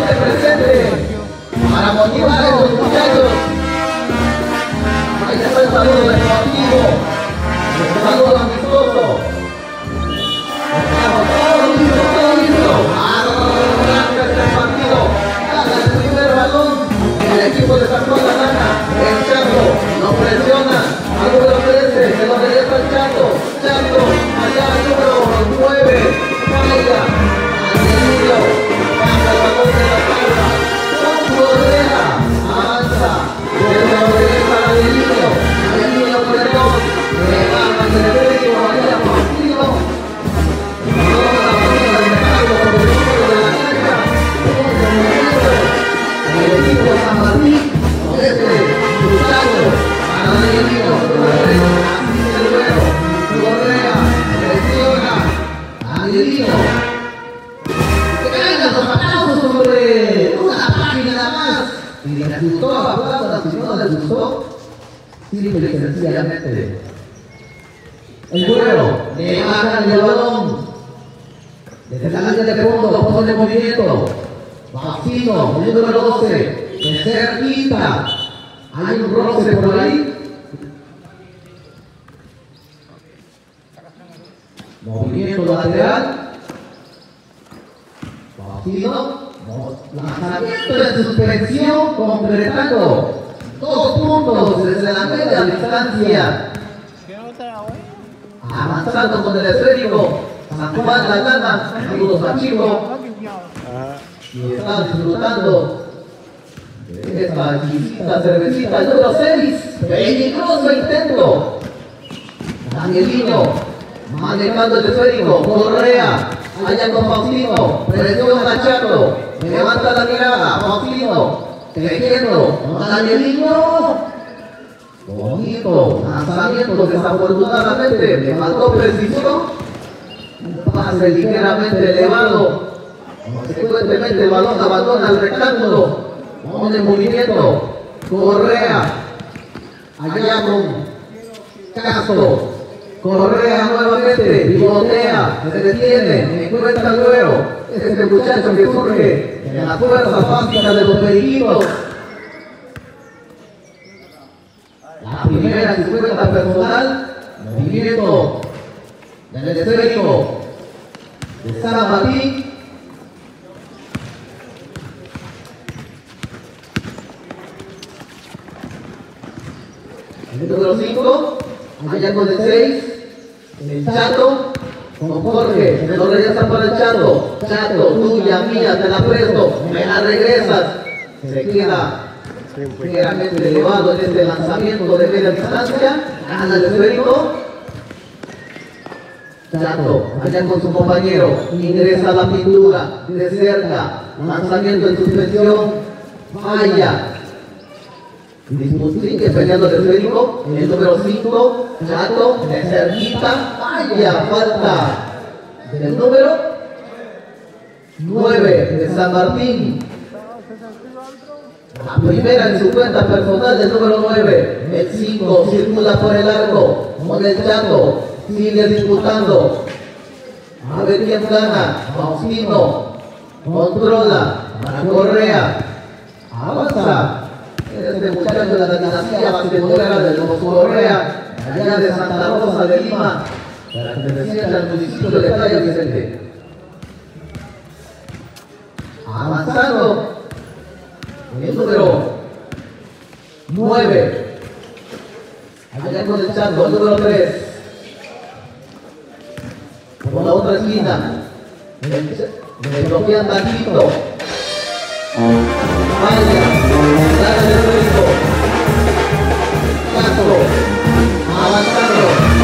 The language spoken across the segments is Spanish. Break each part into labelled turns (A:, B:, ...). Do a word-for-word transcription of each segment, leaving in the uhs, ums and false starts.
A: se presente para motivar a estos muchachos. Ahí está el saludo deportivo, el saludo amistoso. Estamos todos listos, todos listos. Arranca este partido. Gana el primer balón. El equipo de San Juan gana. El Chato no presiona al número trece, se lo regresa el Chato. Chato, allá al número nueve. Vaya, Angelino, pasa el balón de la tabla. Con Correa, avanza. Se lo regresa a Angelino. Angelino con el dos. Le gana el Federico, vaya partido. El equipo de San Martín, este muchacho, para Angelino, así el duelo, Correa, presiona, Angelino, que caigan los aplausos sobre una página nada más, y le gustó la palabra, si no le gustó, simple y sencillamente, el duelo, le bajan el balón, desde la línea de fondo, pone movimiento, Faustino, el número doce, de cerquita. Hay un roce por ahí. Movimiento lateral. Faustino, lanzamiento de suspensión, completando. Dos puntos desde la media distancia. Avanzando con el esférico. San Juan la gana. Saludos a Chico. Y está disfrutando de esta exquisita cervecita, el número seis, peligroso intento. Angelino, manejando el esférico, Correa, allá con Faustino, presiona a Chato, levanta la mirada, Faustino, tejiendo, con Angelino. Bonito, lanzamiento, desafortunadamente, le faltó precisión, un pase ligeramente elevado. Consecuentemente el balón abandona el rectángulo, pone en movimiento, Correa, allá con Castro, Correa nuevamente, pivotea, se detiene, encuentra el duelo, este muchacho que surge en la fuerza básica de los periquitos. La primera cincuenta personal, movimiento del esférico de San Martín. El número cinco, allá con el seis, el Chato, con Jorge, me lo regresa para el Chato. Chato, tuya, mía, te la presto, me la regresas. Se queda ligeramente elevado en este lanzamiento de media distancia, gana el esférico. Chato, allá con su compañero, ingresa a la pintura, de cerca, lanzamiento en suspensión, vaya. Sigue peleando el esférico, el número cinco, Chato, de cerquita, vaya, falta del número nueve de San Martín. La primera en su cuenta personal del número nueve, el cinco circula por el arco, con el Chato, sigue disputando. A ver quién gana, Faustino, controla, para Correa, avanza. Este muchacho de la dinastía basquetbolera de los Correa, allá de Santa Rosa de Lima, perteneciente al municipio de Playa Vicente. Avanzando, el número nueve, allá con el Chato, el número tres, por la otra esquina, le bloquean tantito. Vaya, gana el esférico. Castro, avanzando.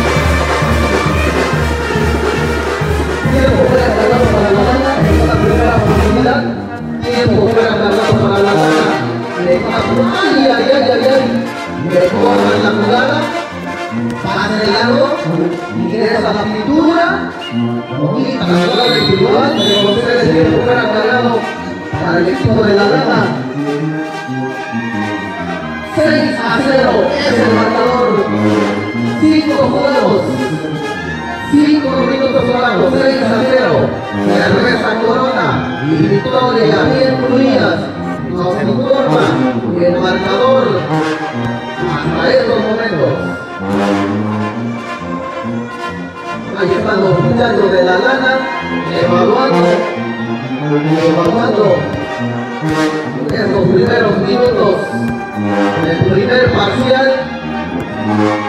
A: Tiempo fuera cargado para la gana, esta es la primera oportunidad. Tiempo fuera cargado para la gana. Le pasa, ay, ay, ay, ay, ay. Le cortan la jugada, pasa el largo, ingresa a la pintura, bonita la jugada individual, pero el tiempo fuera cargado para el equipo de la gana. seis a cero es el marcador. cinco juegos, cinco minutos jugando, seis a cero. Cerveza Corona y victoria bien fluidas. Nos informa el marcador hasta estos momentos. Ahí están los muchachos de la lana evaluando, evaluando estos primeros minutos del primer parcial.